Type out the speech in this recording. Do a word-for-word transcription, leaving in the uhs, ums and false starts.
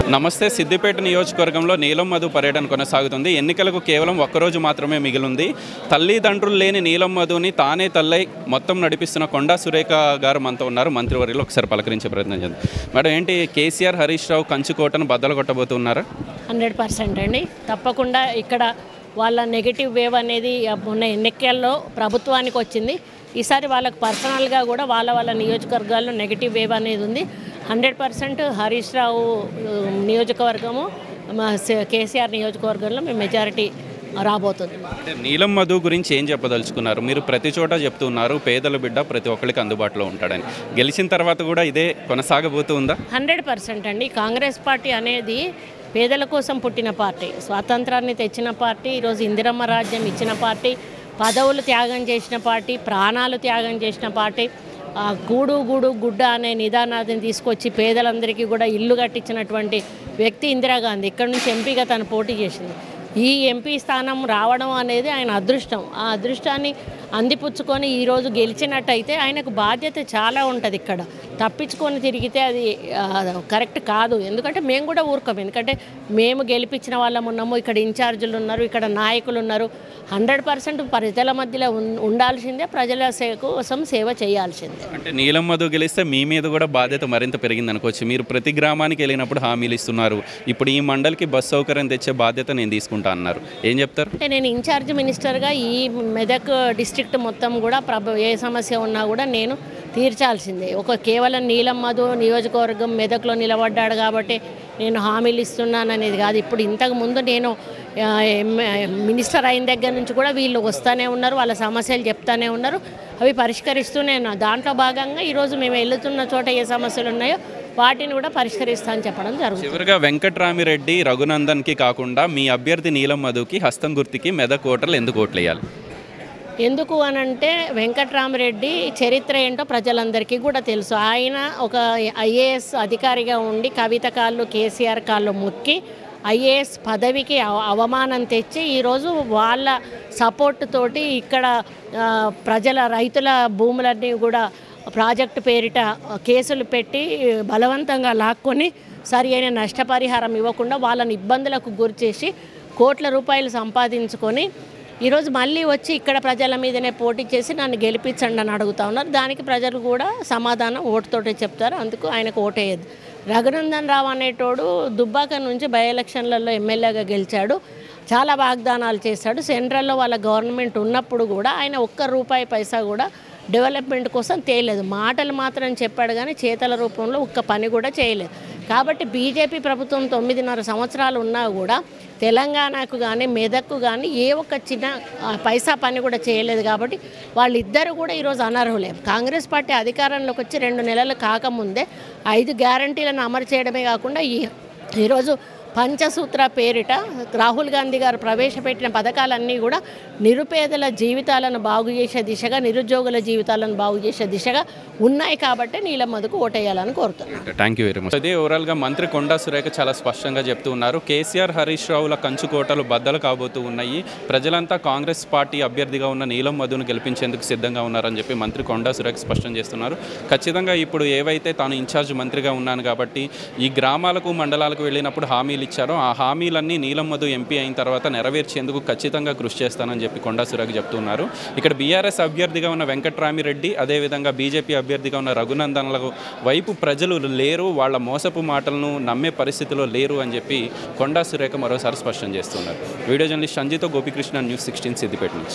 నమస్తే. సిద్దిపేట నియోజకవర్గంలో నీలం మధు పర్యటన కొనసాగుతుంది. ఎన్నికలకు కేవలం ఒక్కరోజు మాత్రమే మిగిలింది. తల్లిదండ్రులు లేని నీలం మధుని తానే తల్లై మొత్తం నడిపిస్తున్న కొండా సురేఖ గారు మనతో ఉన్నారు. మంత్రివర్యులు ఒకసారి పలకరించే ప్రయత్నం చేద్దాం. మేడం, ఏంటి కేసీఆర్ హరీష్ రావు కంచుకోటను బద్దలు కొట్టబోతున్నారా? హండ్రెడ్ పర్సెంట్ అండి. తప్పకుండా ఇక్కడ వాళ్ళ నెగిటివ్ వేవ్ అనేది మొన్న ఎన్నికల్లో ప్రభుత్వానికి వచ్చింది. ఈసారి వాళ్ళకు పర్సనల్గా కూడా వాళ్ళ వాళ్ళ నియోజకవర్గాల్లో నెగిటివ్ వేవ్ అనేది ఉంది. హండ్రెడ్ పర్సెంట్ హరీష్ రావు నియోజకవర్గము కేసీఆర్ నియోజకవర్గంలో మేము మెజారిటీ రాబోతుంది. అంటే నీలం మధు గురించి ఏం చెప్పదలుచుకున్నారు? మీరు ప్రతి చోట చెప్తున్నారు పేదల బిడ్డ ప్రతి ఒక్కరికి అందుబాటులో ఉంటాడని. గెలిచిన తర్వాత కూడా ఇదే కొనసాగబోతుందా? హండ్రెడ్ పర్సెంట్ అండి. కాంగ్రెస్ పార్టీ అనేది పేదల కోసం పుట్టిన పార్టీ, స్వాతంత్రాన్ని తెచ్చిన పార్టీ, ఈరోజు ఇందిరమ్మ రాజ్యం ఇచ్చిన పార్టీ, పదవులు త్యాగం చేసిన పార్టీ, ప్రాణాలు త్యాగం చేసిన పార్టీ, గూడు గూడు గుడ్డ అనే నిదానాన్ని తీసుకొచ్చి పేదలందరికీ కూడా ఇల్లు కట్టించినటువంటి వ్యక్తి ఇందిరాగాంధీ. ఇక్కడ నుంచి ఎంపీగా తను పోటీ చేసింది. ఈ ఎంపీ స్థానం రావడం అనేది ఆయన అదృష్టం. ఆ అదృష్టాన్ని అందిపుచ్చుకొని ఈరోజు గెలిచినట్టయితే ఆయనకు బాధ్యత చాలా ఉంటుంది. ఇక్కడ తప్పించుకొని తిరిగితే అది కరెక్ట్ కాదు. ఎందుకంటే మేము కూడా ఊరుకోము. ఎందుకంటే మేము గెలిపించిన వాళ్ళం ఉన్నాము, ఇక్కడ ఇన్ఛార్జీలు ఉన్నారు, ఇక్కడ నాయకులు ఉన్నారు. హండ్రెడ్ పర్సెంట్ ప్రజల మధ్యలో ఉండాల్సిందే, ప్రజల కోసం సేవ చేయాల్సిందే. అంటే నీలం మధు గెలిస్తే మీ మీద కూడా బాధ్యత మరింత పెరిగింది అనుకోవచ్చు. మీరు ప్రతి గ్రామానికి వెళ్ళినప్పుడు హామీలు ఇస్తున్నారు. ఇప్పుడు ఈ మండలికి బస్ సౌకర్యం తెచ్చే బాధ్యత నేను తీసుకుంటా అన్నారు. ఏం చెప్తారు? అంటే నేను ఇన్ఛార్జ్ మినిస్టర్గా ఈ మెదక్ డిస్ట్రిక్ట్ మొత్తం కూడా ప్రభు ఏ సమస్య ఉన్నా కూడా నేను తీర్చాల్సిందే. ఒక కేవలం నీలం మధు నియోజకవర్గం మెదక్లో నిలబడ్డాడు కాబట్టి నేను హామీలు ఇస్తున్నాను అనేది కాదు. ఇప్పుడు ఇంతకు ముందు నేను మినిస్టర్ అయిన దగ్గర నుంచి కూడా వీళ్ళు వస్తూనే ఉన్నారు, వాళ్ళ సమస్యలు చెప్తానే ఉన్నారు, అవి పరిష్కరిస్తూనే ఉన్నారు. దాంట్లో భాగంగా ఈరోజు మేము వెళ్తున్న చోట ఏ సమస్యలు ఉన్నాయో వాటిని కూడా పరిష్కరిస్తామని చెప్పడం జరుగుతుంది. చివరిగా వెంకట్రామిరెడ్డి రఘునందన్కి కాకుండా మీ అభ్యర్థి నీలం మధుకి హస్తం గుర్తుకి మెదక్ ఓటర్లు ఎందుకు ఓట్లు వేయాలి? ఎందుకు అనంటే వెంకట్రామిరెడ్డి చరిత్ర ఏంటో ప్రజలందరికీ కూడా తెలుసు. ఆయన ఒక ఐఏఎస్ అధికారిగా ఉండి కవిత కాళ్ళు కేసీఆర్ కాళ్ళు మొక్కి ఐఏఎస్ పదవికి అవమానం తెచ్చి ఈరోజు వాళ్ళ సపోర్ట్ తోటి ఇక్కడ ప్రజల రైతుల భూములన్నీ కూడా ప్రాజెక్టు పేరిట కేసులు పెట్టి బలవంతంగా లాక్కొని సరి అయిన నష్టపరిహారం ఇవ్వకుండా వాళ్ళని ఇబ్బందులకు గురిచేసి కోట్ల రూపాయలు సంపాదించుకొని ఈరోజు మళ్ళీ వచ్చి ఇక్కడ ప్రజల మీదనే పోటీ చేసి నన్ను గెలిపించండి అని అడుగుతా ఉన్నారు. దానికి ప్రజలు కూడా సమాధానం ఓటుతోటే చెప్తారు. అందుకు ఆయనకు ఓటేయద్దు. రఘునందన్ రావు అనేటోడు దుబ్బాక నుంచి బై ఎలక్షన్లలో ఎమ్మెల్యేగా గెలిచాడు. చాలా వాగ్దానాలు చేశాడు. సెంట్రల్లో వాళ్ళ గవర్నమెంట్ ఉన్నప్పుడు కూడా ఆయన ఒక్క రూపాయి పైసా కూడా డెవలప్మెంట్ కోసం తేయలేదు. మాటలు మాత్రం చెప్పాడు కానీ చేతల రూపంలో ఒక్క పని కూడా చేయలేదు. కాబట్టి బీజేపీ ప్రభుత్వం తొమ్మిదిన్నర సంవత్సరాలు ఉన్నా కూడా తెలంగాణకు కానీ మెదక్కు కానీ ఏ ఒక్క చిన్న పైసా పని కూడా చేయలేదు. కాబట్టి వాళ్ళిద్దరూ కూడా ఈరోజు అనర్హులే. కాంగ్రెస్ పార్టీ అధికారంలోకి వచ్చి రెండు నెలలు కాకముందే ఐదు గ్యారంటీలను అమలు చేయడమే కాకుండా ఈ ఈరోజు పంచసూత్ర పేరిట రాహుల్ గాంధీ గారు ప్రవేశపెట్టిన పథకాలన్నీ కూడా నిరుపేదల జీవితాలను బాగు చేసే దిశగా, నిరుద్యోగుల జీవితాలను బాగు చేసే దిశగా ఉన్నాయి. కాబట్టి నీలం మధుకు ఓటేయాలని కోరుతున్నాను. Thank you very much. అదే ఓవరాల్గా మంత్రి కొండా సురేఖ చాలా స్పష్టంగా చెప్తూ ఉన్నారు. కేసీఆర్ హరీష్ రావుల కంచుకోటలు బద్దలు కాబోతూ ఉన్నాయి. ప్రజలంతా కాంగ్రెస్ పార్టీ అభ్యర్థిగా ఉన్న నీలం మధును గెలిపించేందుకు సిద్ధంగా ఉన్నారని చెప్పి మంత్రి కొండా సురేఖ స్పష్టం చేస్తున్నారు. ఖచ్చితంగా ఇప్పుడు ఏవైతే తాను ఇన్ఛార్జ్ మంత్రిగా ఉన్నాను కాబట్టి ఈ గ్రామాలకు మండలాలకు వెళ్ళినప్పుడు హామీ ఇచ్చారో ఆ హామీలన్నీ నీలం మధు ఎంపీ అయిన తర్వాత నెరవేర్చేందుకు ఖచ్చితంగా కృషి చేస్తానని చెప్పి కొండా సురేఖ చెప్తున్నారు. ఇక్కడ బీఆర్ఎస్ అభ్యర్థిగా ఉన్న వెంకట్రామిరెడ్డి, అదేవిధంగా బీజేపీ అభ్యర్థిగా ఉన్న రఘునందన్ల వైపు ప్రజలు లేరు, వాళ్ళ మోసపు మాటలను నమ్మే పరిస్థితిలో లేరు అని చెప్పి కొండా సురేఖ మరోసారి స్పష్టం చేస్తున్నారు. వీడియో జర్నలిస్ట్ సంజీతో గోపికృష్ణ, న్యూస్ సిక్స్టీన్ సిద్దిపేట నుంచి.